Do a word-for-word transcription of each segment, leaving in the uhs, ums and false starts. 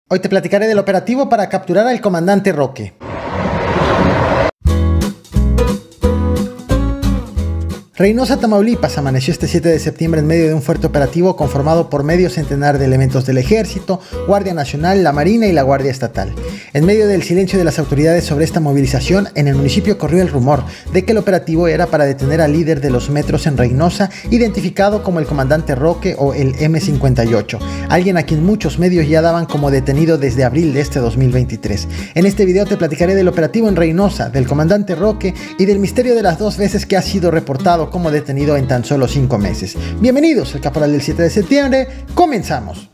Hoy te platicaré del operativo para capturar al comandante Roque. Reynosa, Tamaulipas, amaneció este siete de septiembre en medio de un fuerte operativo conformado por medio centenar de elementos del Ejército, Guardia Nacional, la Marina y la Guardia Estatal. En medio del silencio de las autoridades sobre esta movilización, en el municipio corrió el rumor de que el operativo era para detener al líder de los metros en Reynosa, identificado como el comandante Roque o el eme cincuenta y ocho, alguien a quien muchos medios ya daban como detenido desde abril de este dos mil veintitrés. En este video te platicaré del operativo en Reynosa, del comandante Roque y del misterio de las dos veces que ha sido reportado como detenido en tan solo cinco meses. Bienvenidos al Caporal del siete de septiembre, comenzamos.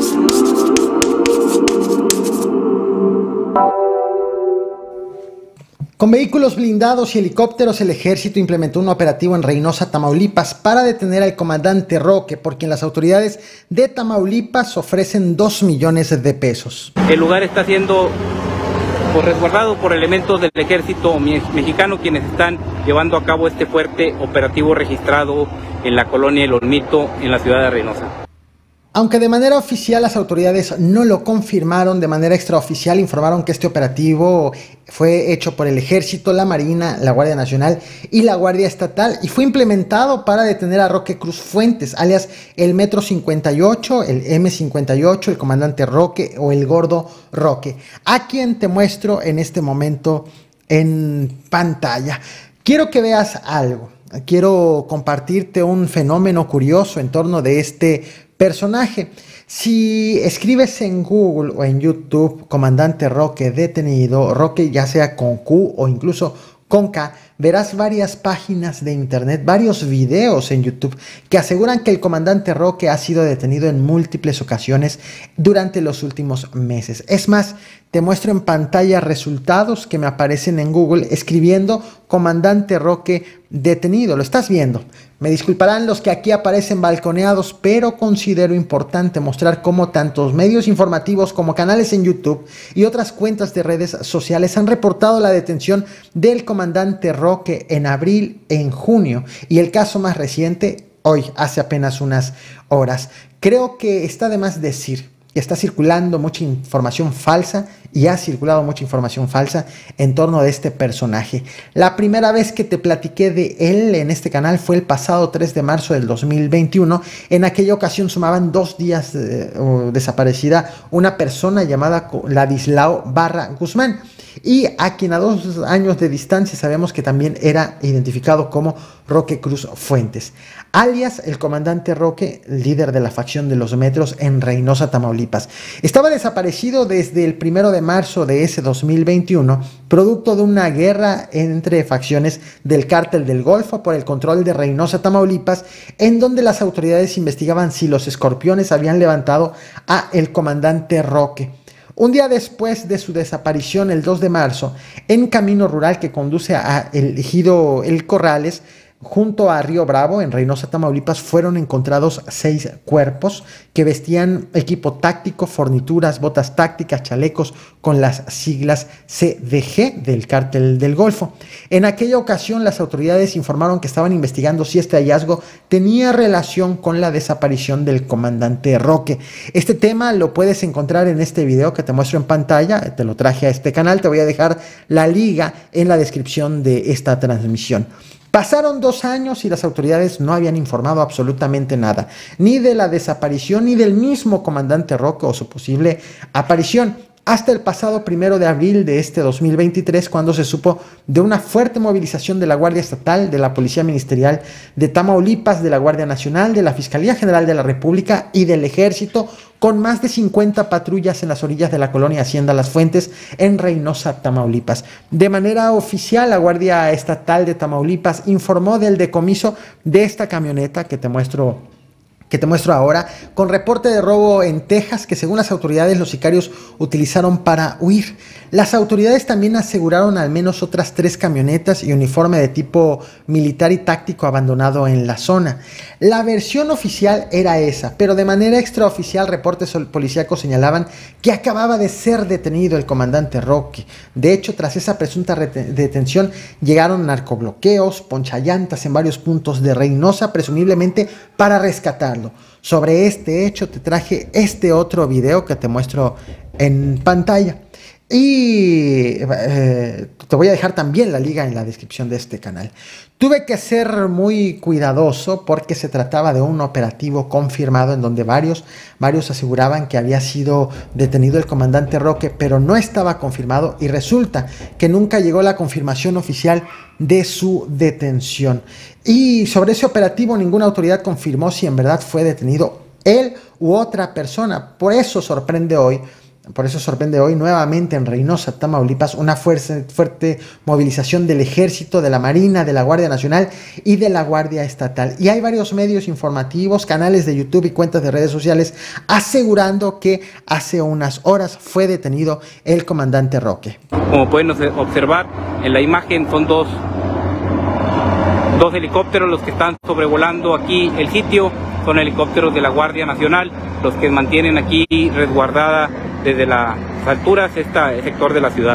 Con vehículos blindados y helicópteros, el ejército implementó un operativo en Reynosa, Tamaulipas, para detener al comandante Roque, por quien las autoridades de Tamaulipas ofrecen dos millones de pesos. El lugar está siendo pues, resguardado por elementos del ejército mexicano, quienes están llevando a cabo este fuerte operativo registrado en la colonia El Olmito, en la ciudad de Reynosa. Aunque de manera oficial las autoridades no lo confirmaron, de manera extraoficial informaron que este operativo fue hecho por el Ejército, la Marina, la Guardia Nacional y la Guardia Estatal y fue implementado para detener a Roque Cruz Fuentes, alias el Metro cincuenta y ocho, el eme cincuenta y ocho, el comandante Roque o el Gordo Roque, a quien te muestro en este momento en pantalla. Quiero que veas algo, quiero compartirte un fenómeno curioso en torno de este personaje. Si escribes en Google o en YouTube comandante Roque detenido, Roque ya sea con Q o incluso con K, verás varias páginas de internet, varios videos en YouTube que aseguran que el comandante Roque ha sido detenido en múltiples ocasiones durante los últimos meses. Es más, te muestro en pantalla resultados que me aparecen en Google escribiendo comandante Roque detenido. Lo estás viendo. Me disculparán los que aquí aparecen balconeados, pero considero importante mostrar cómo tantos medios informativos como canales en YouTube y otras cuentas de redes sociales han reportado la detención del comandante Roque en abril, en junio, y el caso más reciente hoy, hace apenas unas horas. Creo que está de más decir que está circulando mucha información falsa y ha circulado mucha información falsa en torno de este personaje. La primera vez que te platiqué de él en este canal fue el pasado tres de marzo del dos mil veintiuno. En aquella ocasión sumaban dos días eh, desaparecida una persona llamada Ladislao Barra Guzmán, y a quien a dos años de distancia sabemos que también era identificado como Roque Cruz Fuentes, alias el comandante Roque, líder de la facción de los metros en Reynosa, Tamaulipas. Estaba desaparecido desde el primero de marzo de ese dos mil veintiuno, producto de una guerra entre facciones del Cártel del Golfo por el control de Reynosa, Tamaulipas, en donde las autoridades investigaban si los escorpiones habían levantado a el comandante Roque. Un día después de su desaparición, el dos de marzo, en camino rural que conduce a el ejido El Corrales, junto a Río Bravo, en Reynosa, Tamaulipas, fueron encontrados seis cuerpos que vestían equipo táctico, fornituras, botas tácticas, chalecos con las siglas ce de ge del Cártel del Golfo. En aquella ocasión, las autoridades informaron que estaban investigando si este hallazgo tenía relación con la desaparición del comandante Roque. Este tema lo puedes encontrar en este video que te muestro en pantalla, te lo traje a este canal, te voy a dejar la liga en la descripción de esta transmisión. Pasaron dos años y las autoridades no habían informado absolutamente nada, ni de la desaparición ni del mismo comandante Roque o su posible aparición, hasta el pasado primero de abril de este dos mil veintitrés, cuando se supo de una fuerte movilización de la Guardia Estatal, de la Policía Ministerial de Tamaulipas, de la Guardia Nacional, de la Fiscalía General de la República y del Ejército, con más de cincuenta patrullas en las orillas de la colonia Hacienda Las Fuentes, en Reynosa, Tamaulipas. De manera oficial, la Guardia Estatal de Tamaulipas informó del decomiso de esta camioneta que te muestro que te muestro ahora, con reporte de robo en Texas que según las autoridades los sicarios utilizaron para huir. Las autoridades también aseguraron al menos otras tres camionetas y uniforme de tipo militar y táctico abandonado en la zona. La versión oficial era esa, pero de manera extraoficial reportes policíacos señalaban que acababa de ser detenido el comandante Roque. De hecho, tras esa presunta detención llegaron narcobloqueos, ponchallantas en varios puntos de Reynosa, presumiblemente para rescatarlo. investigando. Sobre este hecho te traje este otro video que te muestro en pantalla. Y eh, te voy a dejar también la liga en la descripción de este canal. Tuve que ser muy cuidadoso porque se trataba de un operativo confirmado en donde varios, varios aseguraban que había sido detenido el comandante Roque, pero no estaba confirmado y resulta que nunca llegó la confirmación oficial de su detención. Y sobre ese operativo ninguna autoridad confirmó si en verdad fue detenido él u otra persona. Por eso sorprende hoy Por eso sorprende hoy nuevamente en Reynosa, Tamaulipas, una fuerte, fuerte movilización del Ejército, de la Marina, de la Guardia Nacional y de la Guardia Estatal. Y hay varios medios informativos, canales de YouTube y cuentas de redes sociales asegurando que hace unas horas fue detenido el comandante Roque. Como pueden observar en la imagen, son dos, dos helicópteros los que están sobrevolando aquí el sitio. Son helicópteros de la Guardia Nacional los que mantienen aquí resguardada desde las alturas este sector de la ciudad.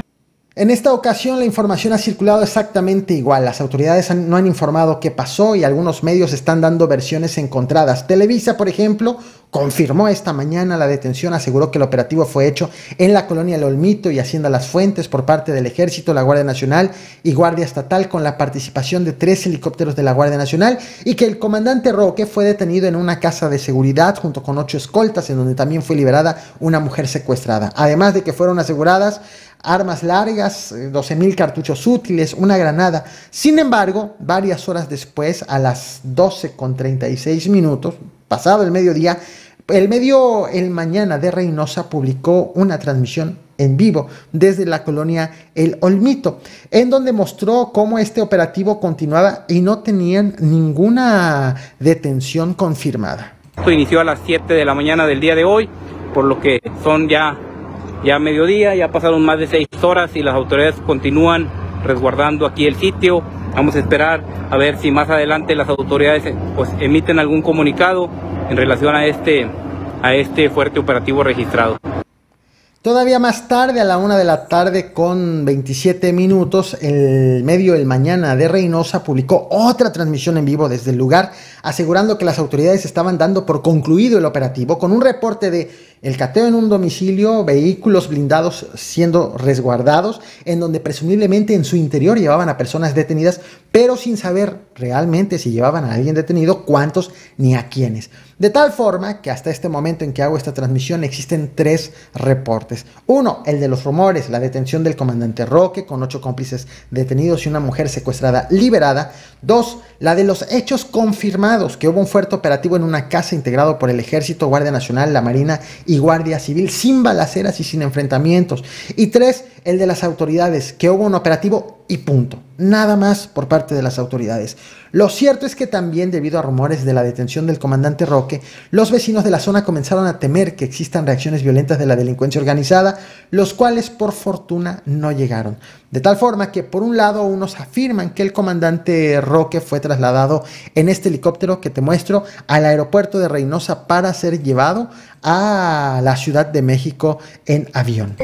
En esta ocasión la información ha circulado exactamente igual. Las autoridades han, no han informado qué pasó y algunos medios están dando versiones encontradas. Televisa, por ejemplo, confirmó esta mañana la detención, aseguró que el operativo fue hecho en la colonia El Olmito y Hacienda Las Fuentes por parte del Ejército, la Guardia Nacional y Guardia Estatal con la participación de tres helicópteros de la Guardia Nacional y que el comandante Roque fue detenido en una casa de seguridad junto con ocho escoltas en donde también fue liberada una mujer secuestrada. Además de que fueron aseguradas armas largas, doce mil cartuchos útiles, una granada. Sin embargo, varias horas después, a las doce con treinta y seis minutos, pasado el mediodía, el medio El Mañana de Reynosa publicó una transmisión en vivo desde la colonia El Olmito, en donde mostró cómo este operativo continuaba y no tenían ninguna detención confirmada. Esto inició a las siete de la mañana del día de hoy, por lo que son ya Ya mediodía, ya pasaron más de seis horas y las autoridades continúan resguardando aquí el sitio. Vamos a esperar a ver si más adelante las autoridades pues, emiten algún comunicado en relación a este, a este fuerte operativo registrado. Todavía más tarde, a la una de la tarde con veintisiete minutos, el medio El Mañana de Reynosa publicó otra transmisión en vivo desde el lugar, asegurando que las autoridades estaban dando por concluido el operativo, con un reporte de el cateo en un domicilio, vehículos blindados siendo resguardados, en donde presumiblemente en su interior llevaban a personas detenidas, pero sin saber realmente si llevaban a alguien detenido, cuántos ni a quiénes. De tal forma que hasta este momento en que hago esta transmisión existen tres reportes. Uno, el de los rumores, la detención del comandante Roque con ocho cómplices detenidos y una mujer secuestrada liberada. Dos, la de los hechos confirmados, que hubo un fuerte operativo en una casa integrado por el Ejército, Guardia Nacional, la Marina y Guardia Civil, sin balaceras y sin enfrentamientos. Y tres, el de las autoridades, que hubo un operativo y punto. Nada más por parte de las autoridades. Lo cierto es que también, debido a rumores de la detención del comandante Roque, los vecinos de la zona comenzaron a temer que existan reacciones violentas de la delincuencia organizada, los cuales por fortuna no llegaron. De tal forma que por un lado unos afirman que el comandante Roque fue trasladado en este helicóptero que te muestro al aeropuerto de Reynosa para ser llevado a la Ciudad de México en avión.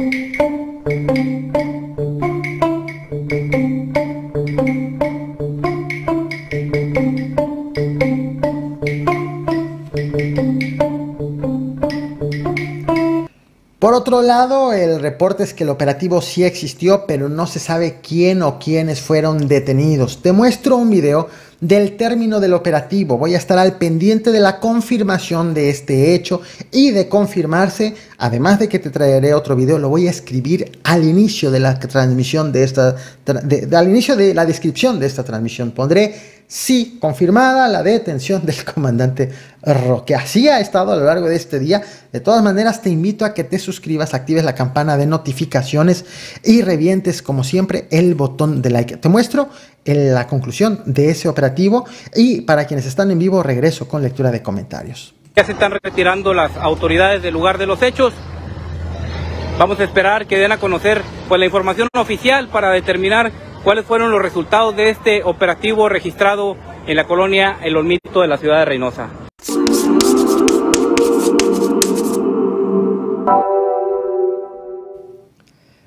Por otro lado, el reporte es que el operativo sí existió, pero no se sabe quién o quiénes fueron detenidos. Te muestro un video del término del operativo. Voy a estar al pendiente de la confirmación de este hecho y de confirmarse, además de que te traeré otro video, lo voy a escribir al inicio de la transmisión de esta, de, de, al inicio de la descripción de esta transmisión. Pondré sí, confirmada la detención del comandante Roque. Así ha estado a lo largo de este día. De todas maneras, te invito a que te suscribas, actives la campana de notificaciones y revientes, como siempre, el botón de like. Te muestro la conclusión de ese operativo y para quienes están en vivo, regreso con lectura de comentarios. Ya se están retirando las autoridades del lugar de los hechos. Vamos a esperar que den a conocer pues, la información oficial para determinar cuáles fueron los resultados de este operativo registrado en la colonia El Olmito de la ciudad de Reynosa.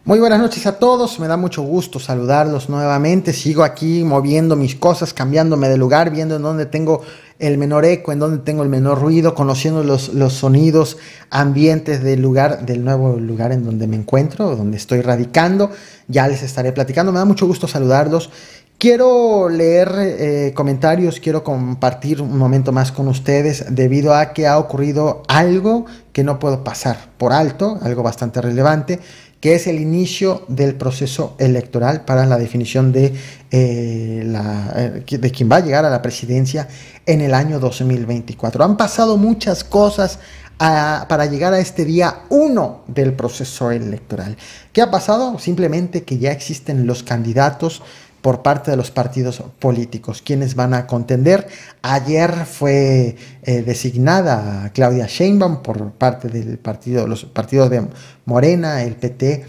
Muy buenas noches a todos, me da mucho gusto saludarlos nuevamente. Sigo aquí moviendo mis cosas, cambiándome de lugar, viendo en dónde tengo el menor eco, en dónde tengo el menor ruido, conociendo los, los sonidos ambientes del lugar, del nuevo lugar en donde me encuentro, donde estoy radicando. Ya les estaré platicando, me da mucho gusto saludarlos. Quiero leer eh, comentarios, quiero compartir un momento más con ustedes debido a que ha ocurrido algo que no puedo pasar por alto, algo bastante relevante, que es el inicio del proceso electoral para la definición de, eh, la, eh, de quien va a llegar a la presidencia en el año dos mil veinticuatro. Han pasado muchas cosas a, para llegar a este día uno del proceso electoral. ¿Qué ha pasado? Simplemente que ya existen los candidatos por parte de los partidos políticos, quienes van a contender. Ayer fue eh, designada Claudia Sheinbaum por parte del partido, los partidos de Morena, el P T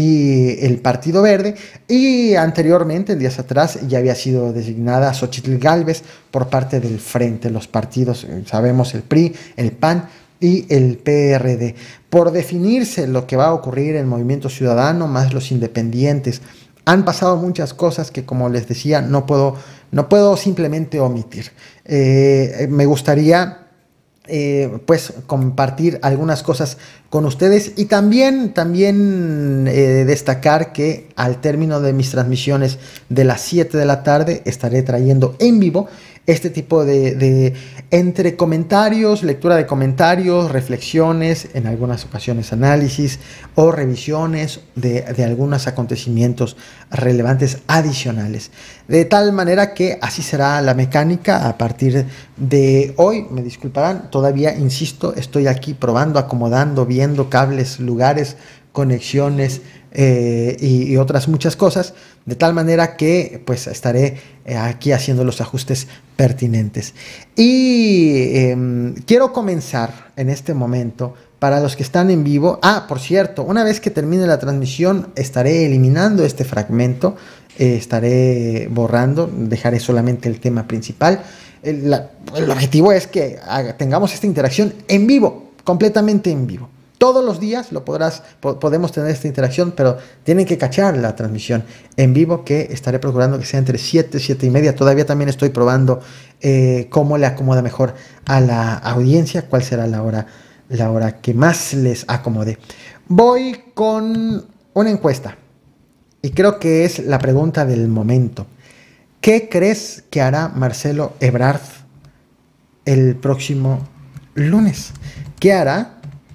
y el Partido Verde, y anteriormente, en días atrás, ya había sido designada Xochitl Gálvez por parte del Frente, los partidos, sabemos, el P R I, el P A N y el P R D. Por definirse lo que va a ocurrir en Movimiento Ciudadano, más los independientes. Han pasado muchas cosas que, como les decía, no puedo, no puedo simplemente omitir. Eh, me gustaría eh, pues compartir algunas cosas con ustedes y también, también eh, destacar que al término de mis transmisiones de las siete de la tarde estaré trayendo en vivo este tipo de, de entre comentarios, lectura de comentarios, reflexiones, en algunas ocasiones análisis o revisiones de, de algunos acontecimientos relevantes adicionales. De tal manera que así será la mecánica a partir de hoy. Me disculparán, todavía insisto, estoy aquí probando, acomodando, viendo cables, lugares, conexiones eh, y, y otras muchas cosas, de tal manera que pues estaré eh, aquí haciendo los ajustes pertinentes. Y eh, quiero comenzar en este momento, para los que están en vivo. Ah, por cierto, una vez que termine la transmisión estaré eliminando este fragmento, eh, estaré borrando, dejaré solamente el tema principal. El, la, el objetivo es que haga, tengamos esta interacción en vivo, completamente en vivo. Todos los días lo podrás, po podemos tener esta interacción, pero tienen que cachar la transmisión en vivo, que estaré procurando que sea entre siete, siete y media. Todavía también estoy probando eh, cómo le acomoda mejor a la audiencia, cuál será la hora, la hora que más les acomode. Voy con una encuesta y creo que es la pregunta del momento. ¿Qué crees que hará Marcelo Ebrard el próximo lunes? ¿Qué hará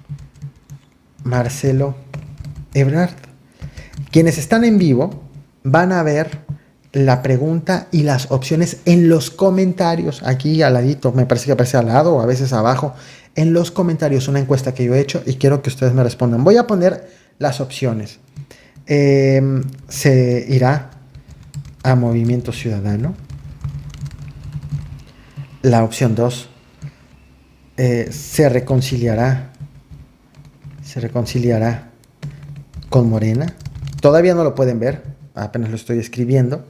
Marcelo Ebrard? Quienes están en vivo van a ver la pregunta y las opciones en los comentarios, aquí al ladito, me parece que aparece al lado o a veces abajo, en los comentarios, una encuesta que yo he hecho y quiero que ustedes me respondan. Voy a poner las opciones. Eh, se irá a Movimiento Ciudadano. La opción dos, eh, se reconciliará se reconciliará con Morena. Todavía no lo pueden ver, apenas lo estoy escribiendo.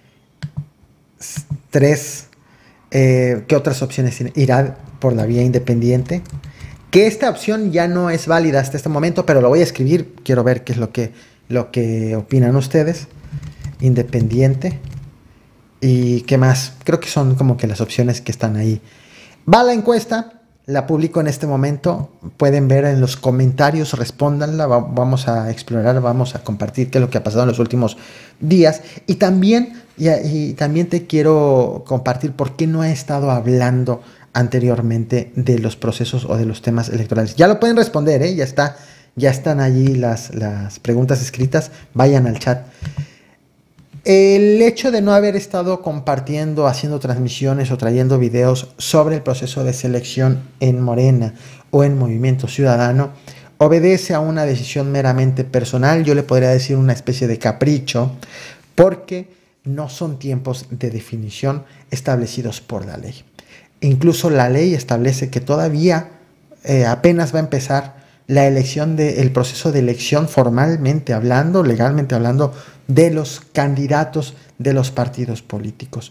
Tres, eh, ¿qué otras opciones tiene? Irá por la vía independiente. Que esta opción ya no es válida hasta este momento, pero lo voy a escribir. Quiero ver qué es lo que, lo que opinan ustedes. Independiente. ¿Y qué más? Creo que son como que las opciones que están ahí. Va la encuesta. La publico en este momento, pueden ver en los comentarios, respóndanla, va, vamos a explorar, vamos a compartir qué es lo que ha pasado en los últimos días. Y también, y, y también te quiero compartir por qué no he estado hablando anteriormente de los procesos o de los temas electorales. Ya lo pueden responder, ¿eh? ya, está, ya están allí las, las preguntas escritas, vayan al chat. El hecho de no haber estado compartiendo, haciendo transmisiones o trayendo videos sobre el proceso de selección en Morena o en Movimiento Ciudadano obedece a una decisión meramente personal, yo le podría decir una especie de capricho, porque no son tiempos de definición establecidos por la ley. Incluso la ley establece que todavía eh, apenas va a empezar la elección de, el proceso de elección formalmente hablando, legalmente hablando, de los candidatos de los partidos políticos.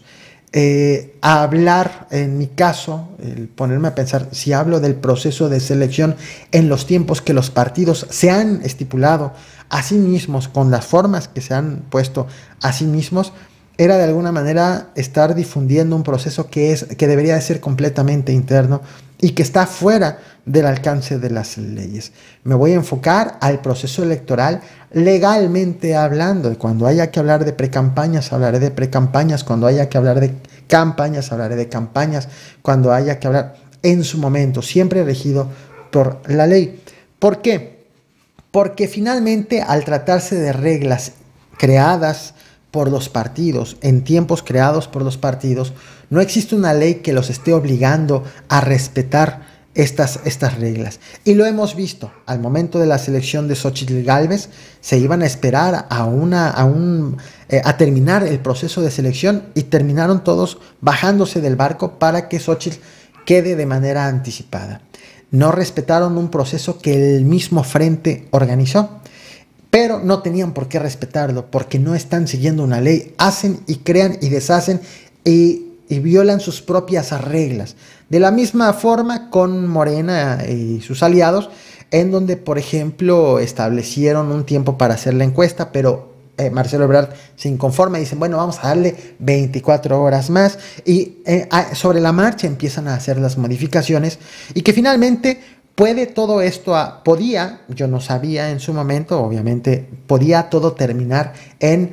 eh, a hablar, en mi caso, el ponerme a pensar, si hablo del proceso de selección en los tiempos que los partidos se han estipulado a sí mismos, con las formas que se han puesto a sí mismos, era de alguna manera estar difundiendo un proceso que, es, que debería de ser completamente interno y que está fuera del alcance de las leyes. Me voy a enfocar al proceso electoral legalmente hablando. Cuando haya que hablar de precampañas, hablaré de precampañas. Cuando haya que hablar de campañas, hablaré de campañas. Cuando haya que hablar en su momento, siempre regido por la ley. ¿Por qué? Porque finalmente, al tratarse de reglas creadas por los partidos, en tiempos creados por los partidos, no existe una ley que los esté obligando a respetar estas, estas reglas. Y lo hemos visto, al momento de la selección de Xóchitl Gálvez, se iban a esperar a, una, a, un, eh, a terminar el proceso de selección y terminaron todos bajándose del barco para que Xóchitl quede de manera anticipada. No respetaron un proceso que el mismo frente organizó. Pero no tenían por qué respetarlo, porque no están siguiendo una ley. Hacen y crean y deshacen y, y violan sus propias reglas. De la misma forma con Morena y sus aliados, en donde, por ejemplo, establecieron un tiempo para hacer la encuesta, pero eh, Marcelo Ebrard se inconforma y dicen, bueno, vamos a darle veinticuatro horas más. Y eh, sobre la marcha empiezan a hacer las modificaciones y que finalmente... Puede todo esto, a, podía, yo no sabía en su momento, obviamente, podía todo terminar en,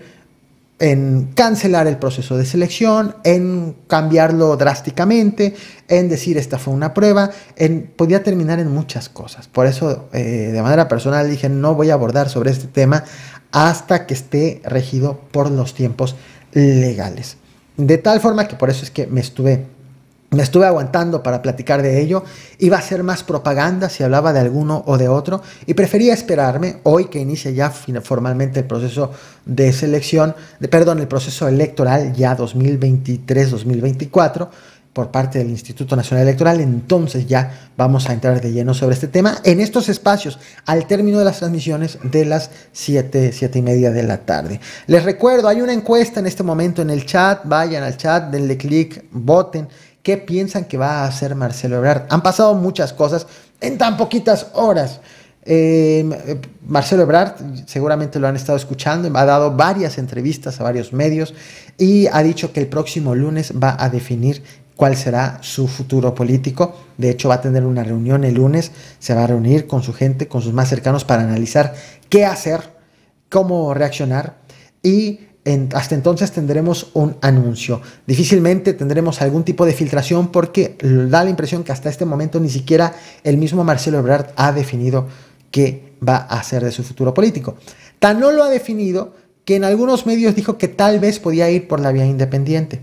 en cancelar el proceso de selección, en cambiarlo drásticamente, en decir esta fue una prueba, en, podía terminar en muchas cosas. Por eso, eh, de manera personal, dije, no voy a abordar sobre este tema hasta que esté regido por los tiempos legales. De tal forma que por eso es que me estuve... Me estuve aguantando para platicar de ello. Iba a ser más propaganda si hablaba de alguno o de otro. Y prefería esperarme hoy que inicie ya formalmente el proceso de selección, de, perdón, el proceso electoral ya dos mil veintitrés dos mil veinticuatro por parte del Instituto Nacional Electoral. Entonces ya vamos a entrar de lleno sobre este tema en estos espacios al término de las transmisiones de las siete, siete y media de la tarde. Les recuerdo, hay una encuesta en este momento en el chat. Vayan al chat, denle clic, voten. ¿Qué piensan que va a hacer Marcelo Ebrard? Han pasado muchas cosas en tan poquitas horas. Eh, Marcelo Ebrard, seguramente lo han estado escuchando, ha dado varias entrevistas a varios medios y ha dicho que el próximo lunes va a definir cuál será su futuro político. De hecho, va a tener una reunión el lunes, se va a reunir con su gente, con sus más cercanos para analizar qué hacer, cómo reaccionar y... En, hasta entonces tendremos un anuncio. Difícilmente tendremos algún tipo de filtración porque da la impresión que hasta este momento ni siquiera el mismo Marcelo Ebrard ha definido qué va a hacer de su futuro político. Tan no lo ha definido que en algunos medios dijo que tal vez podía ir por la vía independiente.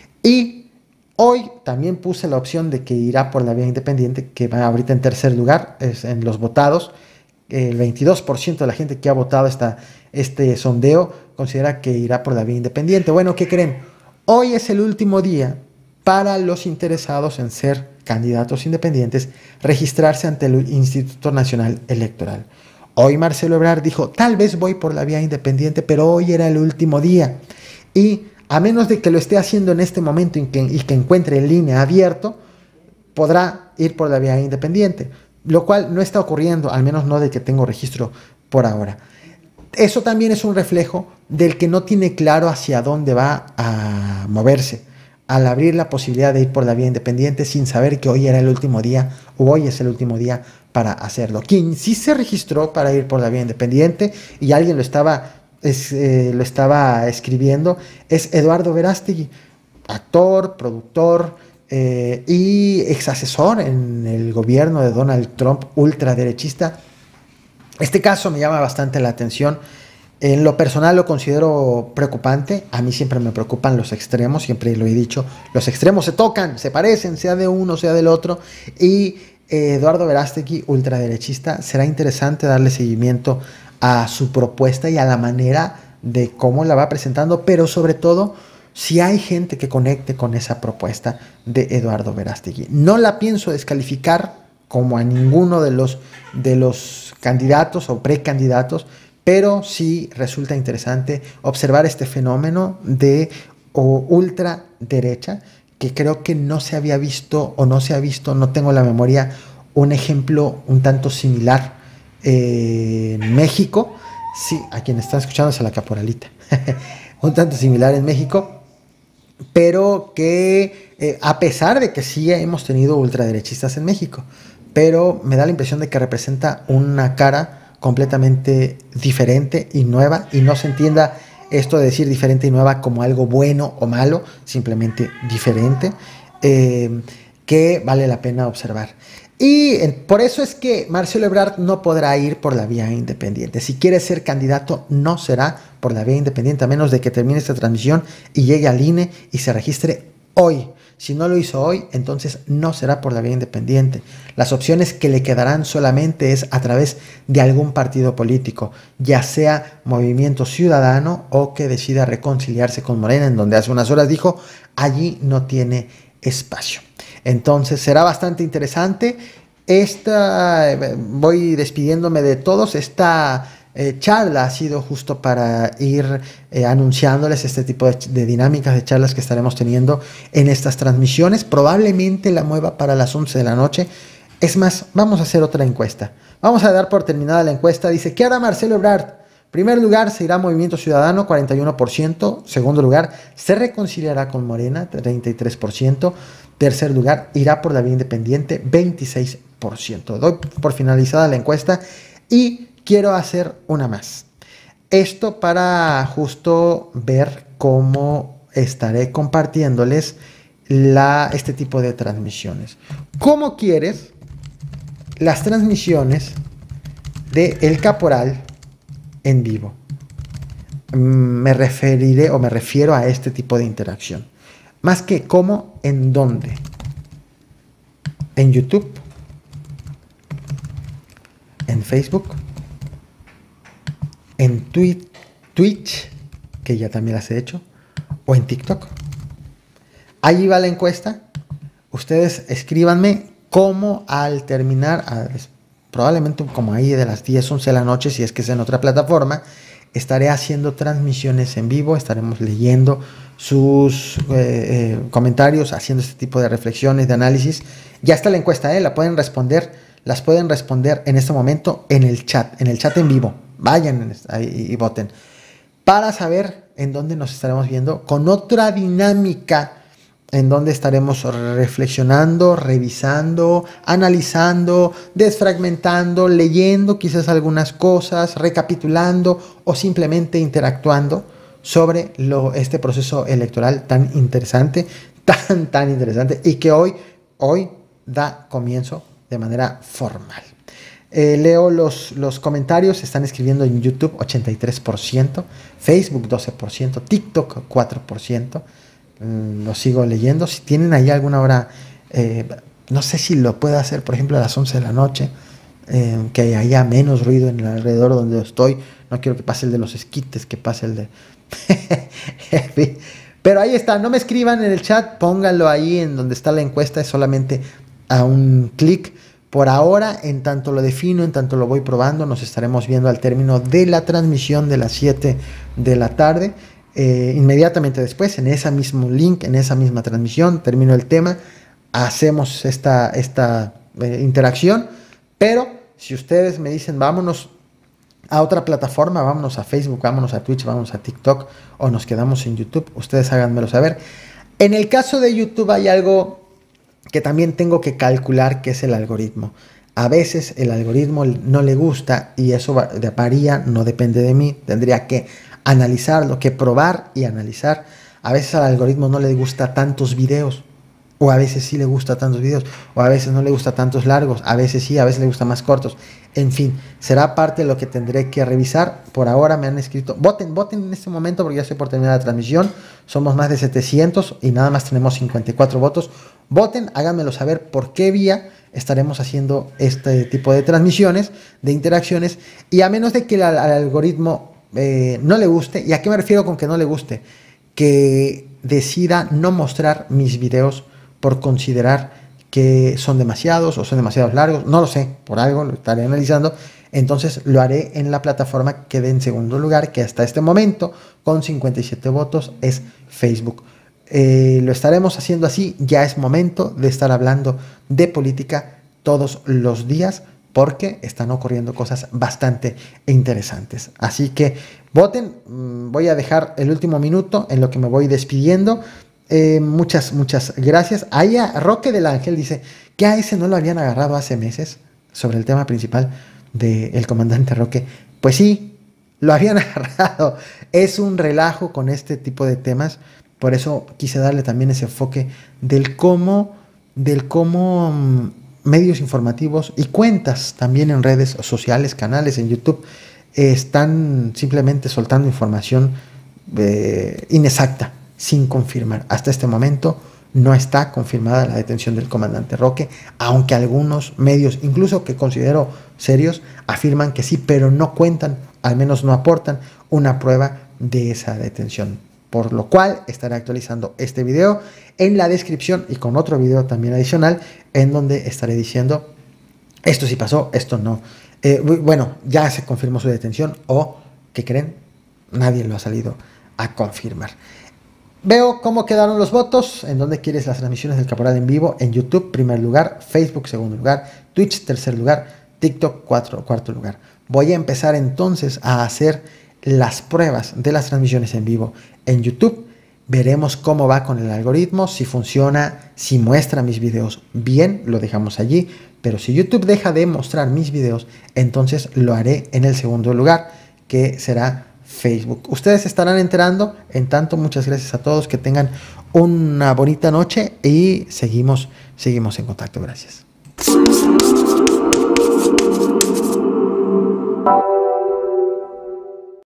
Y hoy también puse la opción de que irá por la vía independiente, que va ahorita en tercer lugar es en los votados. El veintidós por ciento de la gente que ha votado esta, este sondeo considera que irá por la vía independiente. Bueno, ¿qué creen? Hoy es el último día para los interesados en ser candidatos independientes registrarse ante el Instituto Nacional Electoral. Hoy Marcelo Ebrard dijo, tal vez voy por la vía independiente, pero hoy era el último día. Y a menos de que lo esté haciendo en este momento y que, y que encuentre en línea abierto, podrá ir por la vía independiente. Lo cual no está ocurriendo, al menos no de que tengo registro por ahora. Eso también es un reflejo del que no tiene claro hacia dónde va a moverse al abrir la posibilidad de ir por la vía independiente sin saber que hoy era el último día o hoy es el último día para hacerlo. Quien sí se registró para ir por la vía independiente y alguien lo estaba, es, eh, lo estaba escribiendo es Eduardo Verástegui, actor, productor, Eh, y ex asesor en el gobierno de Donald Trump, ultraderechista. Este caso me llama bastante la atención. En lo personal lo considero preocupante. A mí siempre me preocupan los extremos, siempre lo he dicho. Los extremos se tocan, se parecen, sea de uno, sea del otro. Y eh, Eduardo Verástegui, ultraderechista, será interesante darle seguimiento a su propuesta y a la manera de cómo la va presentando, pero sobre todo si hay gente que conecte con esa propuesta de Eduardo Verástegui. No la pienso descalificar como a ninguno de los, de los candidatos o precandidatos, pero sí resulta interesante observar este fenómeno de o ultraderecha, que creo que no se había visto o no se ha visto, no tengo en la memoria un ejemplo un tanto similar eh, en México. Sí, a quien está escuchando es a la caporalita. Un tanto similar en México, pero que eh, a pesar de que sí hemos tenido ultraderechistas en México, pero me da la impresión de que representa una cara completamente diferente y nueva, y no se entienda esto de decir diferente y nueva como algo bueno o malo, simplemente diferente, eh, que vale la pena observar. Y eh, por eso es que Marcelo Ebrard no podrá ir por la vía independiente. Si quiere ser candidato, no será por la vía independiente, a menos de que termine esta transmisión y llegue al I N E y se registre hoy. Si no lo hizo hoy, entonces no será por la vía independiente. Las opciones que le quedarán solamente es a través de algún partido político, ya sea Movimiento Ciudadano o que decida reconciliarse con Morena, en donde hace unas horas dijo, allí no tiene espacio. Entonces será bastante interesante. Esta, voy despidiéndome de todos. Esta eh, charla ha sido justo para ir eh, anunciándoles este tipo de, de dinámicas, de charlas que estaremos teniendo en estas transmisiones. Probablemente la mueva para las once de la noche. Es más, vamos a hacer otra encuesta. Vamos a dar por terminada la encuesta. Dice, ¿qué hará Marcelo Ebrard? Primer lugar, se irá Movimiento Ciudadano, cuarenta y uno por ciento. Segundo lugar, se reconciliará con Morena, treinta y tres por ciento. Tercer lugar, irá por la vía independiente, veintiséis por ciento. Doy por finalizada la encuesta y quiero hacer una más. Esto para justo ver cómo estaré compartiéndoles la, este tipo de transmisiones. ¿Cómo quieres las transmisiones de El Caporal en vivo? Me referiré o me refiero a este tipo de interacción. Más que cómo, ¿en dónde? En YouTube, en Facebook, en Twitch, que ya también las he hecho, o en TikTok. Allí va la encuesta. Ustedes escríbanme cómo al terminar, a, probablemente como ahí de las diez, once de la noche, si es que es en otra plataforma, estaré haciendo transmisiones en vivo, estaremos leyendo sus eh, eh, comentarios, haciendo este tipo de reflexiones, de análisis. Ya está la encuesta, ¿eh? La pueden responder, las pueden responder en este momento en el chat, en el chat en vivo. Vayan ahí y voten para saber en dónde nos estaremos viendo con otra dinámica, en donde estaremos reflexionando, revisando, analizando, desfragmentando, leyendo quizás algunas cosas, recapitulando o simplemente interactuando sobre lo, este proceso electoral tan interesante, tan, tan interesante y que hoy, hoy da comienzo de manera formal. Eh, leo los, los comentarios, están escribiendo en YouTube ochenta y tres por ciento, Facebook doce por ciento, TikTok cuatro por ciento. Lo sigo leyendo. Si tienen ahí alguna hora, eh, no sé si lo puedo hacer, por ejemplo, a las once de la noche, eh, que haya menos ruido en el alrededor donde estoy. No quiero que pase el de los esquites, que pase el de... Pero ahí está, no me escriban en el chat, pónganlo ahí en donde está la encuesta, es solamente a un clic. Por ahora, en tanto lo defino, en tanto lo voy probando, nos estaremos viendo al término de la transmisión de las siete de la tarde. Eh, inmediatamente después, en ese mismo link, en esa misma transmisión, termino el tema, hacemos esta, esta eh, interacción. Pero si ustedes me dicen vámonos a otra plataforma, vámonos a Facebook, vámonos a Twitch, vámonos a TikTok o nos quedamos en YouTube, ustedes háganmelo saber. En el caso de YouTube hay algo que también tengo que calcular, que es el algoritmo. A veces el algoritmo no le gusta y eso varía, no depende de mí, tendría que analizarlo, que probar y analizar. A veces al algoritmo no le gusta tantos videos, o a veces sí le gusta tantos videos, o a veces no le gusta tantos largos, a veces sí, a veces le gusta más cortos. En fin, será parte de lo que tendré que revisar. Por ahora me han escrito, voten, voten en este momento porque ya estoy por terminar la transmisión. Somos más de setecientos y nada más tenemos cincuenta y cuatro votos. Voten, háganmelo saber por qué vía estaremos haciendo este tipo de transmisiones, de interacciones, y a menos de que el, al algoritmo eh, no le guste. ¿Y a qué me refiero con que no le guste? Que decida no mostrar mis videos por considerar que son demasiados o son demasiados largos, no lo sé, por algo lo estaré analizando. Entonces lo haré en la plataforma que quede en segundo lugar, que hasta este momento con cincuenta y siete votos es Facebook. Eh, lo estaremos haciendo así. Ya es momento de estar hablando de política todos los días, porque están ocurriendo cosas bastante interesantes. Así que voten. Voy a dejar el último minuto en lo que me voy despidiendo. Eh, muchas, muchas gracias. Ahí a Roque del Ángel dice que a ese no lo habían agarrado hace meses sobre el tema principal del comandante Roque. Pues sí, lo habían agarrado. Es un relajo con este tipo de temas. Por eso quise darle también ese enfoque del cómo, del cómo um, medios informativos y cuentas también en redes sociales, canales en YouTube, eh, están simplemente soltando información eh, inexacta, sin confirmar. Hasta este momento no está confirmada la detención del comandante Roque, aunque algunos medios, incluso que considero serios, afirman que sí, pero no cuentan, al menos no aportan una prueba de esa detención. Por lo cual estaré actualizando este video en la descripción y con otro video también adicional en donde estaré diciendo esto sí pasó, esto no. Eh, bueno, ya se confirmó su detención o, ¿qué creen? Nadie lo ha salido a confirmar. Veo cómo quedaron los votos. ¿En dónde quieres las transmisiones del Caporal en vivo? En YouTube, primer lugar. Facebook, segundo lugar. Twitch, tercer lugar. TikTok, cuatro, cuarto lugar. Voy a empezar entonces a hacer las pruebas de las transmisiones en vivo en YouTube. Veremos cómo va con el algoritmo, si funciona, si muestra mis videos bien, lo dejamos allí. Pero si YouTube deja de mostrar mis videos, entonces lo haré en el segundo lugar, que será Facebook. Ustedes se estarán enterando. En tanto, muchas gracias a todos, que tengan una bonita noche y seguimos, seguimos en contacto. Gracias.